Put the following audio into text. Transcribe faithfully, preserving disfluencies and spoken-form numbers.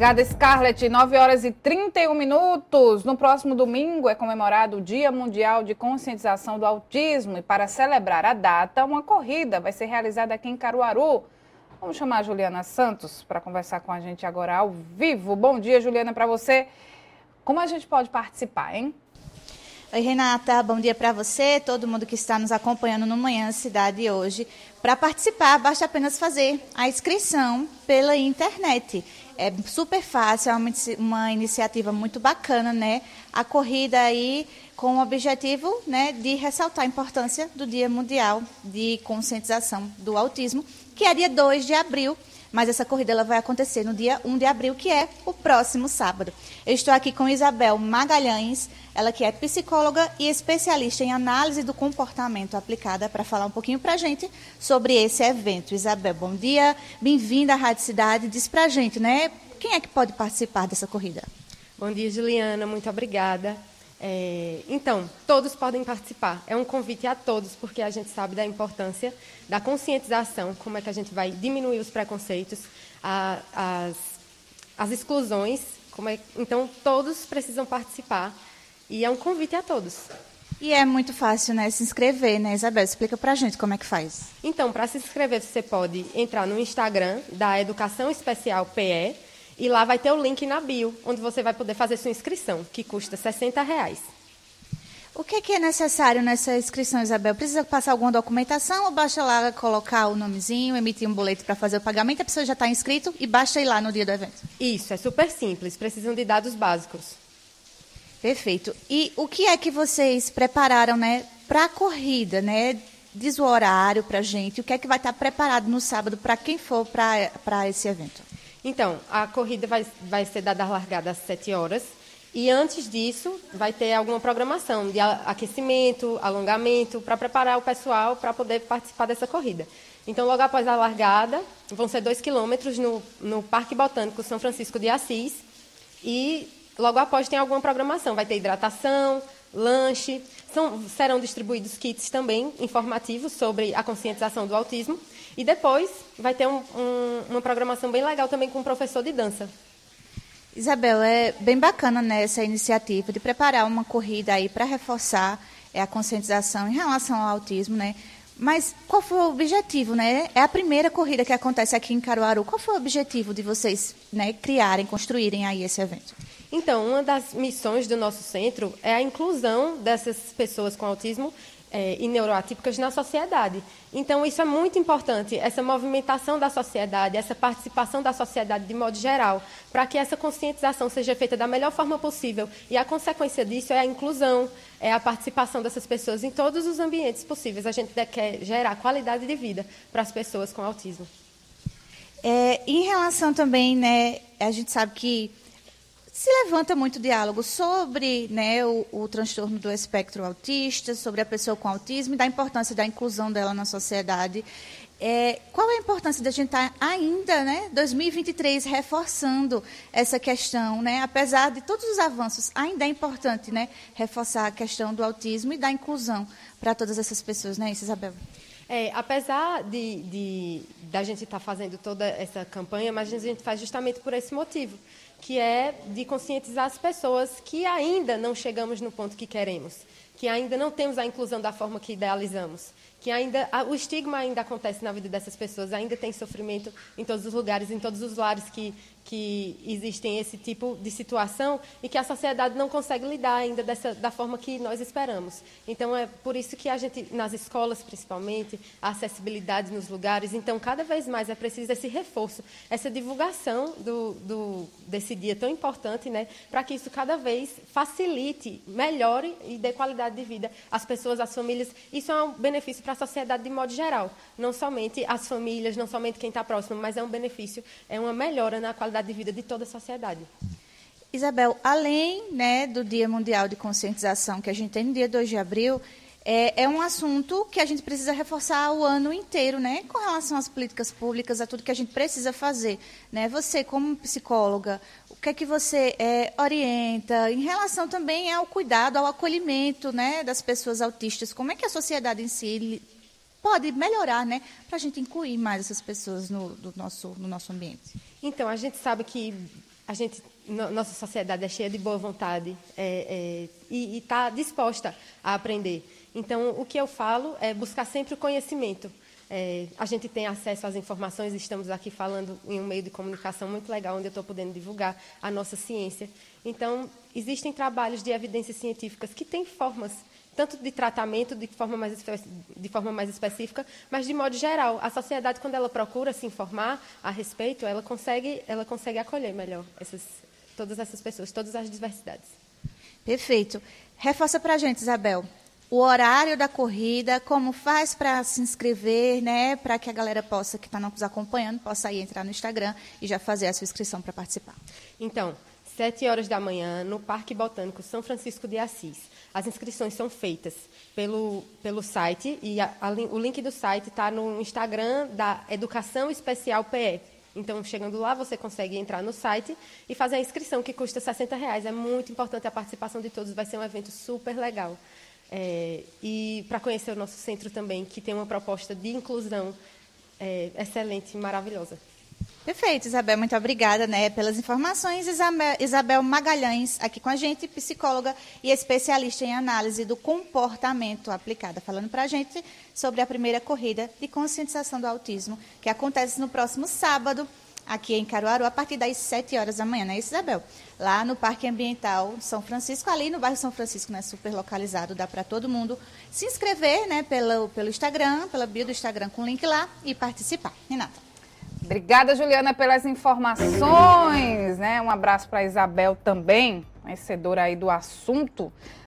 Obrigada, Scarlett. nove horas e trinta e um minutos. No próximo domingo é comemorado o Dia Mundial de Conscientização do Autismo. E para celebrar a data, uma corrida vai ser realizada aqui em Caruaru. Vamos chamar a Juliana Santos para conversar com a gente agora ao vivo. Bom dia, Juliana, para você. Como a gente pode participar, hein? Oi, Renata. Bom dia para você, todo mundo que está nos acompanhando no Manhã Cidade hoje. Para participar, basta apenas fazer a inscrição pela internet. É super fácil, é uma, uma iniciativa muito bacana, né? A corrida aí com o objetivo, né, de ressaltar a importância do Dia Mundial de Conscientização do Autismo, que é dia dois de abril. Mas essa corrida ela vai acontecer no dia um de abril, que é o próximo sábado. Eu estou aqui com Isabel Magalhães, ela que é psicóloga e especialista em análise do comportamento aplicada, para falar um pouquinho para a gente sobre esse evento. Isabel, bom dia, bem-vinda à Rádio Cidade. Diz para a gente, né, quem é que pode participar dessa corrida? Bom dia, Juliana, muito obrigada. É, então, todos podem participar. É um convite a todos, porque a gente sabe da importância da conscientização, como é que a gente vai diminuir os preconceitos, a, as, as exclusões. Como é, então, todos precisam participar e é um convite a todos. E é muito fácil, né, se inscrever, né, Isabel? Explica pra gente como é que faz. Então, para se inscrever, você pode entrar no Instagram da Educação Especial P E, e lá vai ter o link na bio, onde você vai poder fazer sua inscrição, que custa sessenta reais. O que, que é necessário nessa inscrição, Isabel? Precisa passar alguma documentação ou basta lá colocar o nomezinho, emitir um boleto para fazer o pagamento, a pessoa já está inscrito e basta ir lá no dia do evento? Isso, é super simples, precisam de dados básicos. Perfeito. E o que é que vocês prepararam, né, para a corrida, né? Diz o horário para a gente, o que é que vai estar preparado no sábado para quem for para esse evento? Então, a corrida vai, vai ser dada a largada às sete horas e antes disso vai ter alguma programação de aquecimento, alongamento, para preparar o pessoal para poder participar dessa corrida. Então, logo após a largada, vão ser dois quilômetros no, no Parque Botânico São Francisco de Assis e logo após tem alguma programação, vai ter hidratação, lanche, são, serão distribuídos kits também informativos sobre a conscientização do autismo. E depois vai ter um, um, uma programação bem legal também com um professor de dança. Isabel, é bem bacana, né, essa iniciativa de preparar uma corrida aí para reforçar é, a conscientização em relação ao autismo, né? Mas qual foi o objetivo, né? É a primeira corrida que acontece aqui em Caruaru. Qual foi o objetivo de vocês, né, criarem, construírem aí esse evento? Então, uma das missões do nosso centro é a inclusão dessas pessoas com autismo É, e neuroatípicas na sociedade. Então, isso é muito importante, essa movimentação da sociedade, essa participação da sociedade de modo geral, para que essa conscientização seja feita da melhor forma possível. E a consequência disso é a inclusão, é a participação dessas pessoas em todos os ambientes possíveis. A gente quer gerar qualidade de vida para as pessoas com autismo. É, em relação também, né, a gente sabe que se levanta muito diálogo sobre, né, o, o transtorno do espectro autista, sobre a pessoa com autismo e da importância da inclusão dela na sociedade. É, qual é a importância da gente estar ainda, né, dois mil e vinte e três, reforçando essa questão, né? Apesar de todos os avanços, ainda é importante, né, reforçar a questão do autismo e da inclusão para todas essas pessoas, né, Isabel? É, apesar de, de da gente estar fazendo toda essa campanha, mas a gente faz justamente por esse motivo, que é de conscientizar as pessoas que ainda não chegamos no ponto que queremos, que ainda não temos a inclusão da forma que idealizamos, que ainda o estigma ainda acontece na vida dessas pessoas, ainda tem sofrimento em todos os lugares, em todos os lares que, que existem esse tipo de situação e que a sociedade não consegue lidar ainda dessa, da forma que nós esperamos. Então, é por isso que a gente, nas escolas principalmente, a acessibilidade nos lugares, então, cada vez mais é preciso esse reforço, essa divulgação do, do, desse dia tão importante, né, para que isso cada vez facilite, melhore e dê qualidade de vida às pessoas, às famílias. Isso é um benefício para a sociedade de modo geral, não somente as famílias, não somente quem está próximo, mas é um benefício, é uma melhora na qualidade de vida de toda a sociedade. Isabel, além, né, do Dia Mundial de Conscientização que a gente tem no dia dois de abril, é, é um assunto que a gente precisa reforçar o ano inteiro, né, com relação às políticas públicas, a tudo que a gente precisa fazer, né? Você, como psicóloga, o que é que você é, orienta em relação também ao cuidado, ao acolhimento, né, das pessoas autistas? Como é que a sociedade em si pode melhorar, né, para a gente incluir mais essas pessoas no, do nosso, no nosso ambiente? Então, a gente sabe que a gente, no, nossa sociedade é cheia de boa vontade é, é, e está disposta a aprender. Então, o que eu falo é buscar sempre o conhecimento. É, a gente tem acesso às informações, estamos aqui falando em um meio de comunicação muito legal, onde eu estou podendo divulgar a nossa ciência. Então, existem trabalhos de evidências científicas que têm formas, tanto de tratamento, de forma mais, de forma mais específica, mas de modo geral. A sociedade, quando ela procura se informar a respeito, ela consegue, ela consegue acolher melhor essas, todas essas pessoas, todas as diversidades. Perfeito. Reforça para a gente, Isabel, o horário da corrida, como faz para se inscrever, né, para que a galera possa, que está nos acompanhando, possa aí entrar no Instagram e já fazer a sua inscrição para participar. Então, sete horas da manhã, no Parque Botânico São Francisco de Assis. As inscrições são feitas pelo, pelo site, e a, a, o link do site está no Instagram da Educação Especial P E. Então, chegando lá, você consegue entrar no site e fazer a inscrição, que custa sessenta reais. É muito importante a participação de todos, vai ser um evento super legal. É, e para conhecer o nosso centro também, que tem uma proposta de inclusão é, excelente e maravilhosa. Perfeito, Isabel, muito obrigada, né, pelas informações. Isabel, Isabel Magalhães, aqui com a gente, psicóloga e especialista em análise do comportamento aplicada, falando para a gente sobre a primeira corrida de conscientização do autismo, que acontece no próximo sábado, aqui em Caruaru, a partir das sete horas da manhã, não é isso, Isabel? Lá no Parque Ambiental São Francisco, ali no bairro São Francisco, né, super localizado, dá para todo mundo se inscrever, né, pelo, pelo Instagram, pela bio do Instagram com o link lá e participar. Renata. Obrigada, Juliana, pelas informações, né? Um abraço para a Isabel também, conhecedora aí do assunto.